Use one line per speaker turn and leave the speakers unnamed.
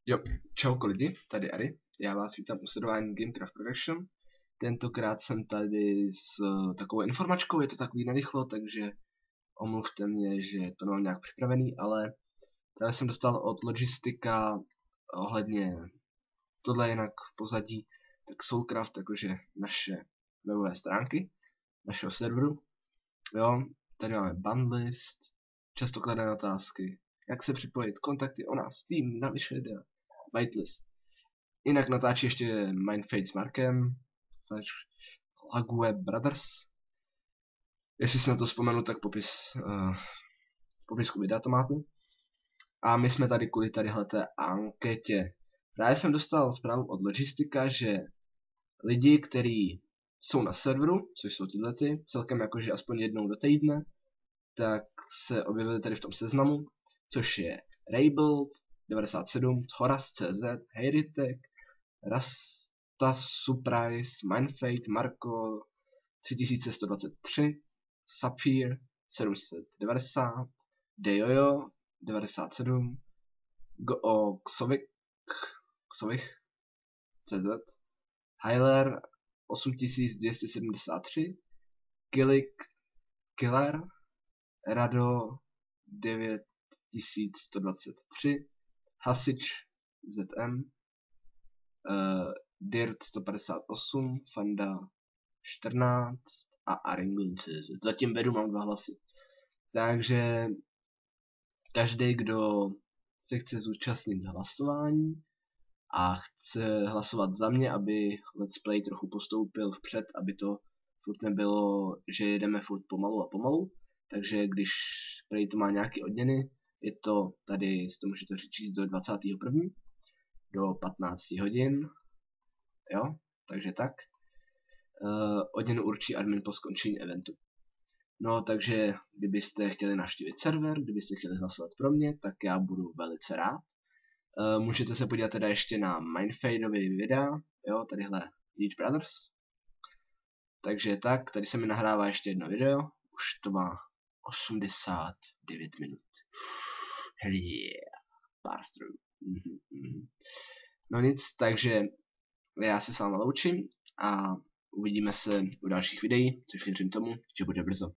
Jo, čauko lidi, tady Ari, já vás vítám u sledování Gamecraft Production. Tentokrát jsem tady s takovou informačkou, je to takový narychlo, takže omluvte mě, že to nemám nějak připravený, ale tady jsem dostal od Logistika ohledně tohle jinak v pozadí, tak Soulcraft, jakože naše webové stránky, našeho serveru. Jo, tady máme banlist, často kladené otázky, jak se připojit, kontakty o nás, tým, navyš videa, whitelist. Jinak natáčí ještě Mindfade s Markem, Lague Brothers. Jestli si na to vzpomenu, tak popisku videa to máte. A my jsme tady kvůli tadyhleté anketě. Právě jsem dostal zprávu od Logistika, že lidi, kteří jsou na serveru, což jsou tyhlety, celkem jakože aspoň jednou do týdne, tak se objevili tady v tom seznamu, což je Raybuild 97, Thoras.cz, Heyritek, Rasta Surprise, Mindfade, Marko 3123, Sapphire 790, Dejojo 97, Xovich CZ, Hyler 8273, Killer, Rado 9123, Hasič ZM, Dirt 158, Fanda 14 a Aringun.cz. Zatím vedu, mám 2 hlasy. Takže každý, kdo se chce zúčastnit hlasování a chce hlasovat za mě, aby Let's Play trochu postoupil vpřed, aby to furt nebylo, že jedeme furt pomalu a pomalu. Takže když Play to má nějaké odměny, je to tady, si to můžete přečíst do 21. do 15 hodin. Jo, takže tak. Odměnu určí admin po skončení eventu. No, takže kdybyste chtěli navštívit server, kdybyste chtěli hlasovat pro mě, tak já budu velice rád. Můžete se podívat teda ještě na Mindfadeové videa, jo, tadyhle Leech Brothers. Takže tak, tady se mi nahrává ještě jedno video, už to má 89 minut. Hell yeah, pár strojů. No nic, takže já se s vámi loučím a uvidíme se u dalších videí, což věřím tomu, že bude brzo.